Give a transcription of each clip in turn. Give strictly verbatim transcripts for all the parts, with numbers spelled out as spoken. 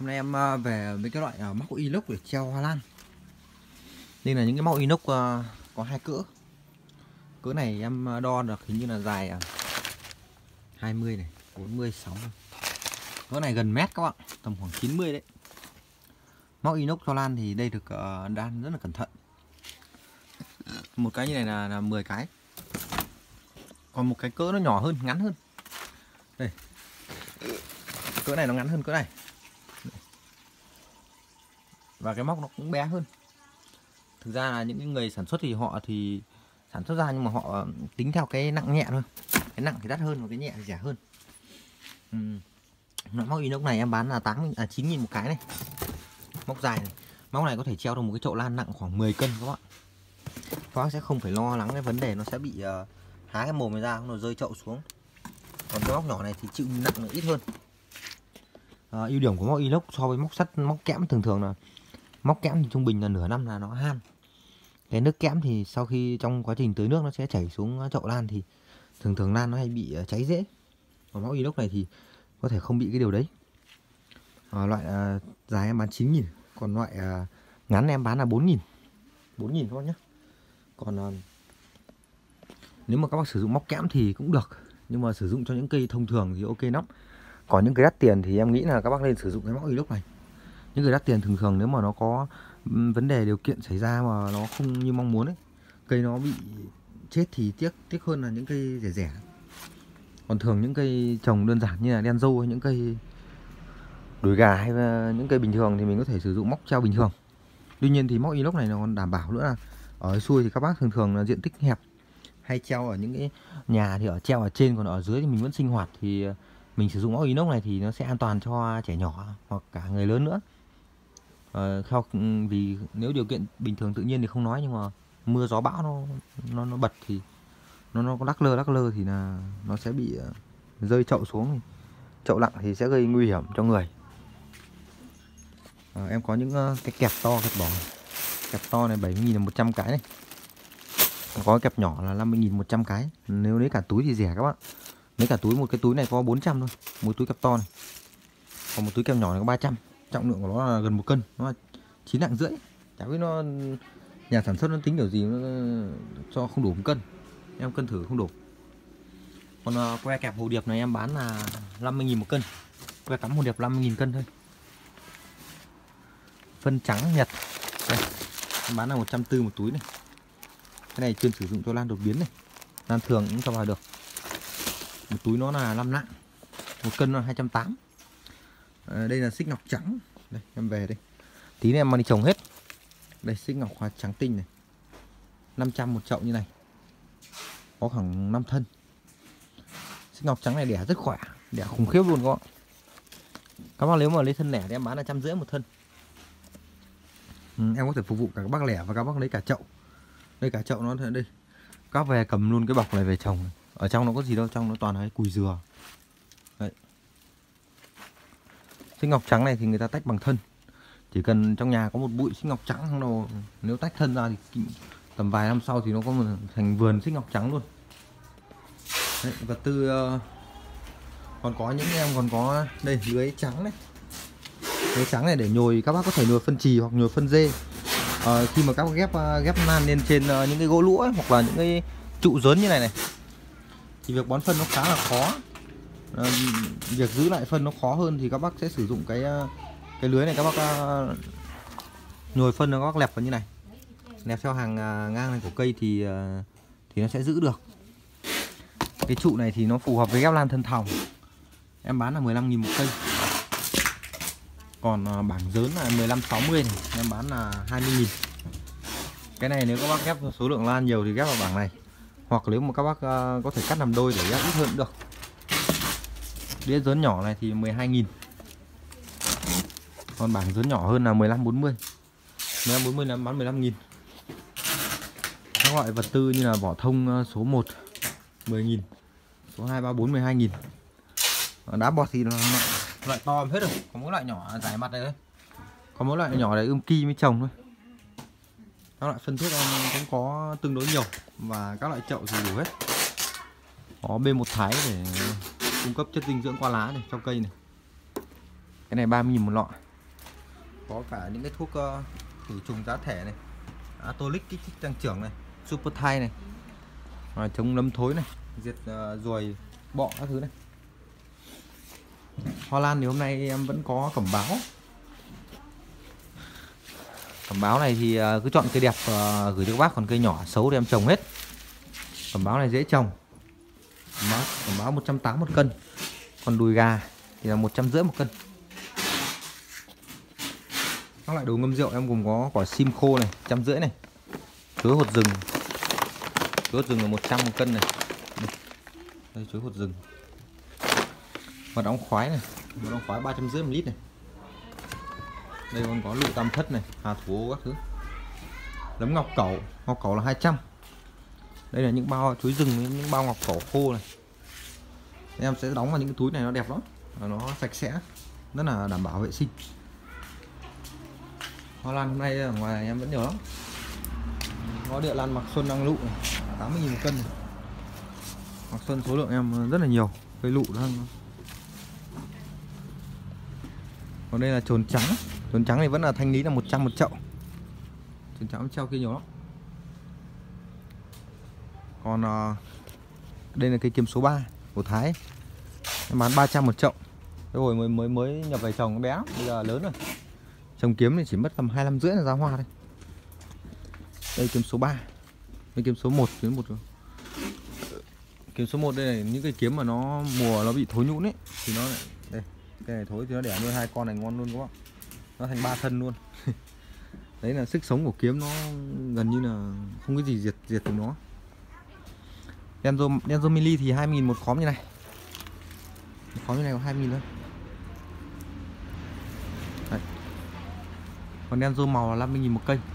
Hôm nay em về mấy cái loại móc inox để treo hoa lan. Đây là những cái móc inox có hai cỡ. Cỡ này em đo được hình như là dài hai mươi này, bốn mươi, sáu mươi. Cỡ này gần mét các bạn, tầm khoảng chín mươi đấy. Móc inox cho lan thì đây được đan rất là cẩn thận. Một cái như này là, là mười cái. Còn một cái cỡ nó nhỏ hơn, ngắn hơn. Đây. Cỡ này nó ngắn hơn cỡ này. Và cái móc nó cũng bé hơn. Thực ra là những người sản xuất thì họ thì sản xuất ra nhưng mà họ tính theo cái nặng nhẹ thôi. Cái nặng thì đắt hơn và cái nhẹ thì rẻ hơn. uhm. Móc inox này em bán là tám à chín nghìn một cái này. Móc dài này. Móc này có thể treo được một cái chậu lan nặng khoảng mười cân các bạn. Các bác sẽ không phải lo lắng cái vấn đề nó sẽ bị uh, há cái mồm này ra, nó rơi chậu xuống. Còn cái móc nhỏ này thì chịu nặng là ít hơn. uh, ưu điểm của móc inox so với móc sắt, móc kẽm thường thường là móc kẽm thì trung bình là nửa năm là nó han. Cái nước kẽm thì sau khi trong quá trình tưới nước nó sẽ chảy xuống chậu lan thì thường thường lan nó hay bị cháy dễ. Còn móc inox này thì có thể không bị cái điều đấy. à, Loại à, dài em bán chín nghìn. Còn loại à, ngắn em bán là bốn nghìn. bốn nghìn thôi nhé. Còn à, nếu mà các bác sử dụng móc kẽm thì cũng được, nhưng mà sử dụng cho những cây thông thường thì ok lắm. Còn những cái đắt tiền thì em nghĩ là các bác nên sử dụng cái móc inox này. Những người đắt tiền thường thường nếu mà nó có vấn đề điều kiện xảy ra mà nó không như mong muốn ấy, cây nó bị chết thì tiếc tiếc hơn là những cây rẻ rẻ. Còn thường những cây trồng đơn giản như là đen dâu hay những cây đùi gà hay những cây bình thường thì mình có thể sử dụng móc treo bình thường. Tuy nhiên thì móc inox này nó còn đảm bảo nữa là ở xuôi thì các bác thường thường là diện tích hẹp, hay treo ở những cái nhà thì ở treo ở trên, còn ở dưới thì mình vẫn sinh hoạt, thì mình sử dụng móc inox này thì nó sẽ an toàn cho trẻ nhỏ hoặc cả người lớn nữa. Ờ, theo vì nếu điều kiện bình thường tự nhiên thì không nói, nhưng mà mưa gió bão nó nó nó bật thì nó nó có lắc lơ lắc lơ thì là nó sẽ bị rơi chậu xuống, chậu nặng thì sẽ gây nguy hiểm cho người. À, em có những cái kẹp to, kẹp bỏ. Kẹp to này bảy mươi nghìn một trăm cái này. Có kẹp nhỏ là năm mươi nghìn một trăm cái. Nếu lấy cả túi thì rẻ các bạn. Lấy cả túi, một cái túi này có bốn trăm thôi, một túi kẹp to này. Còn một túi kẹp nhỏ này có ba trăm. Trọng lượng của nó là gần một cân, nó là chín nặng rưỡi. Chả biết nó nhà sản xuất nó tính kiểu gì nó cho không đủ một cân. Em cân thử không đủ. Còn uh, que kẹp hồ điệp này em bán là năm mươi nghìn một cân. Que cắm hồ điệp năm mươi nghìn cân thôi. Phân trắng Nhật đây, em bán là một trăm tư mươi một túi này. Cái này chuyên sử dụng cho lan đột biến này. Lan thường cũng cho vào được. Một túi nó là năm nặng. Một cân nó là hai trăm tám mươi. À, đây là xích ngọc trắng. Đây em về đây. Tí nữa em mang đi trồng hết. Đây xích ngọc hoa trắng tinh này. năm trăm một chậu như này. Có khoảng năm thân. Xích ngọc trắng này đẻ rất khỏe, đẻ khủng khiếp luôn các bạn. Các bác nếu mà lấy thân lẻ thì em bán là trăm rưỡi một thân. Ừ, em có thể phục vụ cả các bác lẻ và các bác lấy cả chậu. Đây cả chậu nó đây. Các về cầm luôn cái bọc này về trồng. Ở trong nó có gì đâu, trong nó toàn là cùi dừa. Đấy. Xích ngọc trắng này thì người ta tách bằng thân. Chỉ cần trong nhà có một bụi xích ngọc trắng không đâu, nếu tách thân ra thì tầm vài năm sau thì nó có một thành vườn xích ngọc trắng luôn. Đấy, vật tư uh, còn có những em còn có đây lưới trắng này. Lưới trắng này để nhồi, các bác có thể nhồi phân chì hoặc nhồi phân dê. Uh, khi mà các bác ghép uh, ghép lan lên trên uh, những cái gỗ lũa ấy, hoặc là những cái trụ lớn như này này, thì việc bón phân nó khá là khó. Uh, việc giữ lại phân nó khó hơn, thì các bác sẽ sử dụng cái uh, cái lưới này, các bác uh, nhồi phân nó các bác lẹp vào như này, lẹp theo hàng uh, ngang này của cây thì uh, thì nó sẽ giữ được. Cái trụ này thì nó phù hợp với ghép lan thân thòng. Em bán là mười lăm nghìn một cây. Còn uh, bảng dớn là mười lăm sáu mươi này, em bán là hai mươi nghìn. Cái này nếu các bác ghép số lượng lan nhiều thì ghép vào bảng này. Hoặc nếu mà các bác uh, có thể cắt làm đôi để ghép ít hơn cũng được. Đĩa dớn nhỏ này thì mười hai nghìn. Còn bảng dớn nhỏ hơn là mười lăm bốn mươi. mười lăm bốn mươi là em bán mười lăm nghìn. Các loại vật tư như là vỏ thông số một mười nghìn, số hai, ba, bốn, mười hai nghìn. Đá bọt thì loại, loại to hết rồi, có mỗi loại nhỏ dài mặt này thôi. Có mỗi loại nhỏ này ươm ki mới trồng thôi. Các loại phân thuốc em cũng có tương đối nhiều, và các loại chậu thì đủ hết. Có B một Thái để cung cấp chất dinh dưỡng qua lá này cho cây này. Cái này ba mươi nghìn một lọ. có cả những cái thuốc uh, khử trùng giá thẻ này, Atolic kích thích tăng trưởng này, Super Thai này, và chống nấm thối này, diệt uh, ruồi bọ các thứ này. Hoa lan thì hôm nay em vẫn có cẩm báo. Cẩm báo này thì uh, cứ chọn cây đẹp uh, gửi cho các bác, còn cây nhỏ xấu thì em trồng hết. Cẩm báo này dễ trồng. Cẩm báo, cẩm báo một trăm tám mươi một cân, còn đùi gà thì là một trăm rưỡi một cân. Các loại đồ ngâm rượu em gồm có quả sim khô này, trăm rưỡi này, chuối hột rừng, chuối hột rừng là một trăm một cân này. Đây, đây chuối hột rừng. Mật ong khoái này, mật ong khoái ba trăm rưỡi một lít này. Đây còn có lựu tam thất này, hà thủ ô các thứ. Nấm ngọc cẩu, ngọc cẩu là hai trăm. Đây là những bao chuối rừng với những bao ngọc cẩu khô này. Em sẽ đóng vào những cái túi này, nó đẹp lắm, nó sạch sẽ, rất là đảm bảo vệ sinh. Hoa lan hôm nay ở ngoài em vẫn nhiều lắm. Có địa lan Mạc Xuân đang lụ tám mươi nghìn một cân này. Mạc Xuân số lượng em rất là nhiều, cây lụ đang. Còn đây là trồn trắng. Trồn trắng thì vẫn là thanh lý là một trăm một chậu. Trồn trắng treo kia nhiều lắm. Còn uh, đây là cây kiếm số ba của Thái, em bán ba trăm một chậu. Cái hồi mới mới mới nhập về trồng bé, bây giờ lớn rồi. Trồng kiếm thì chỉ mất tầm hai năm rưỡi là ra hoa đây. Đây kiếm số ba. Đây kiếm số một, kiếm một. Kiếm số một đây này, những cây kiếm mà nó mùa nó bị thối nhũn ấy thì nó đây, cái này thối thì nó đẻ nuôi hai con này ngon luôn các bạn. Nó thành ba thân luôn. Đấy là sức sống của kiếm, nó gần như là không có gì diệt diệt được nó. Denso Denso Mili thì hai nghìn một khóm như này. Một khóm như này có hai nghìn thôi. Đấy. Còn Denso màu là năm mươi nghìn một cây.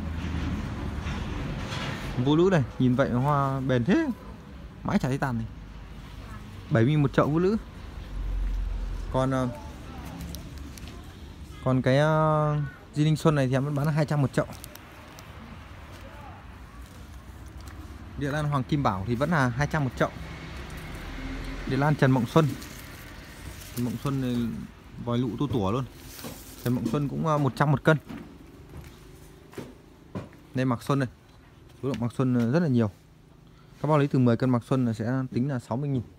Vô lữ này, nhìn vậy hoa bền thế, mãi chả thấy tàn này. bảy mươi nghìn một chậu vô lữ. Còn Còn cái uh, Di Ninh Xuân này thì em vẫn bán là hai trăm một chậu. Địa lan Hoàng Kim Bảo thì vẫn là hai trăm một chậu. Địa lan Trần Mộng Xuân, Trần Mộng Xuân này vòi lụ tu tủa luôn. Trần Mộng Xuân cũng uh, một trăm một cân. Đây Mạc Xuân này, số lượng Mạc Xuân rất là nhiều. Các bác lấy từ mười cân Mạc Xuân là sẽ tính là sáu mươi nghìn.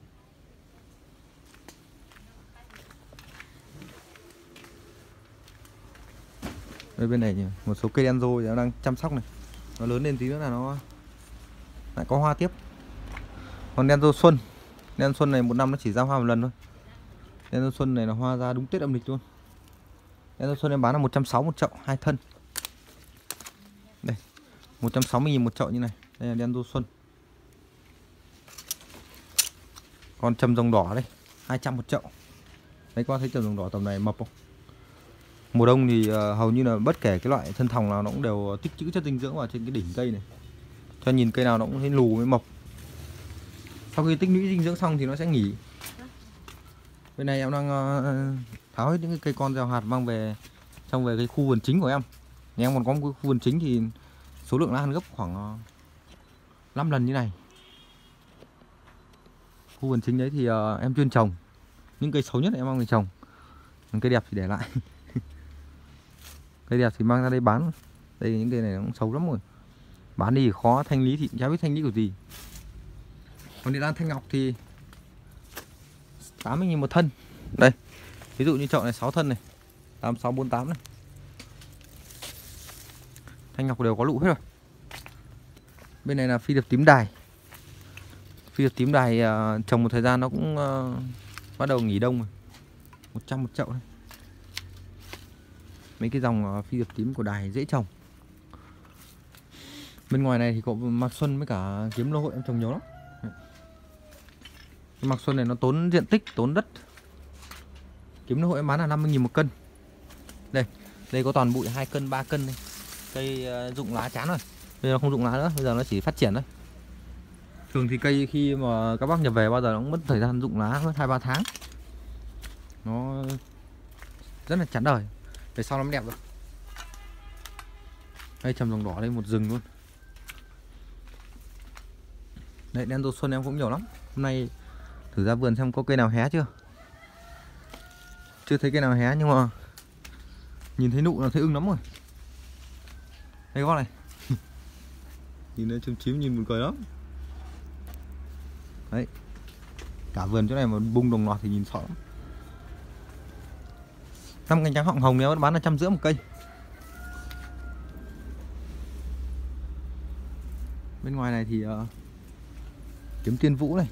Đây bên này một số cây Denso thì đang chăm sóc này, nó lớn lên tí nữa là nó lại có hoa tiếp. Còn Denso Xuân, Denso Xuân này một năm nó chỉ ra hoa một lần thôi. Denso Xuân này là hoa ra đúng Tết âm lịch luôn. Denso Xuân em bán là một trăm sáu mươi một chậu, hai thân. Đây, một trăm sáu mươi nghìn một chậu như này. Đây là Denso Xuân. Còn trầm rồng đỏ đây, hai trăm một chậu. Đấy, các bạn thấy trầm rồng đỏ tầm này mập không? Mùa đông thì uh, hầu như là bất kể cái loại thân thòng nào nó cũng đều tích trữ chất dinh dưỡng vào trên cái đỉnh cây này, cho nhìn cây nào nó cũng thấy lù mới mộc. Sau khi tích lũy dinh dưỡng xong thì nó sẽ nghỉ. Bên này em đang uh, tháo hết những cái cây con gieo hạt mang về trong về cái khu vườn chính của em. Nhà em còn có một cái khu vườn chính thì số lượng lan gấp khoảng uh, năm lần như này. Khu vườn chính đấy thì uh, em chuyên trồng những cây xấu nhất em mang về trồng, còn cây đẹp thì để lại. Cây đẹp thì mang ra đây bán. Đây những cây này nó cũng xấu lắm rồi, bán đi khó thanh lý thì chả biết thanh lý kiểu gì. Còn địa lan Thanh Ngọc thì tám mươi nghìn một thân. Đây, ví dụ như chậu này sáu thân này, tám sáu bốn tám này. Thanh Ngọc đều có lụ hết rồi. Bên này là phi điệp tím đài. Phi điệp tím đài uh, trồng một thời gian nó cũng uh, bắt đầu nghỉ đông rồi. một trăm một chậu này. Mấy cái dòng uh, phi điệp tím của đài dễ trồng. Bên ngoài này thì có Mạc Xuân với cả kiếm lô hội em trồng nhiều lắm. Cái Mạc Xuân này nó tốn diện tích, tốn đất. Kiếm lô hội em bán là năm mươi nghìn một cân. Đây, đây có toàn bụi hai cân, ba cân này. Cây uh, rụng lá chán rồi. Bây giờ không rụng lá nữa, bây giờ nó chỉ phát triển thôi. Thường thì cây khi mà các bác nhập về bao giờ nó cũng mất thời gian rụng lá mất hai ba tháng. Nó rất là chán đời. Về sau nó mới đẹp rồi. Đây trầm rồng đỏ đây một rừng luôn. Đấy, Denso Xuân em cũng nhiều lắm. Hôm nay thử ra vườn xem có cây nào hé chưa. Chưa thấy cây nào hé nhưng mà Nhìn thấy nụ là thấy ưng lắm rồi. Đây các bác này. Nhìn nó chim chím nhìn buồn cười lắm. Đấy. Cả vườn chỗ này mà bung đồng loạt thì nhìn sợ lắm. Năm cánh trắng họng hồng nếu bán là trăm rưỡi một cây. Bên ngoài này thì uh, kiếm tiên vũ này.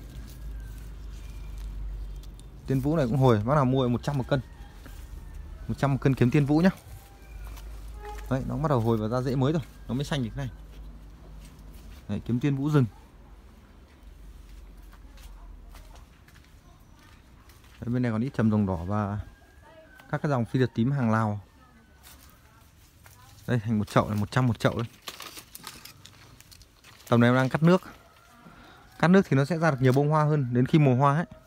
Tiên vũ này cũng hồi, bác nào mua một trăm một cân. một trăm một cân kiếm tiên vũ nhá. Đấy, nó bắt đầu hồi vào ra rễ mới rồi, nó mới xanh như thế này. Đấy, kiếm tiên vũ rừng. Đấy, bên này còn ít trầm rồng đỏ và các cái dòng phi liệt tím hàng Lào. Đây thành một chậu này, một trăm một chậu đấy. Tầm này em đang cắt nước. Cắt nước thì nó sẽ ra được nhiều bông hoa hơn đến khi mùa hoa ấy.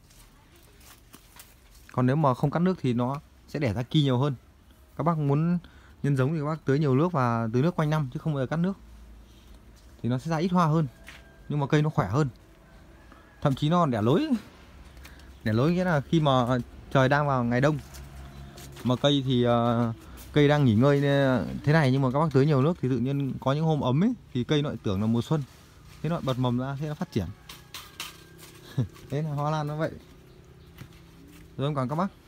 Còn nếu mà không cắt nước thì nó sẽ đẻ ra ki nhiều hơn. Các bác muốn nhân giống thì các bác tưới nhiều nước và tưới nước quanh năm chứ không bao giờ cắt nước. Thì nó sẽ ra ít hoa hơn, nhưng mà cây nó khỏe hơn. Thậm chí nó còn đẻ lối. Đẻ lối nghĩa là khi mà trời đang vào ngày đông mà cây thì uh, cây đang nghỉ ngơi thế này, nhưng mà các bác tưới nhiều nước thì tự nhiên có những hôm ấm ấy thì cây nó lại tưởng là mùa xuân, thế nó lại bật mầm ra, thế nó phát triển. Thế là hoa lan nó vậy. Rồi em cảm ơn các bác.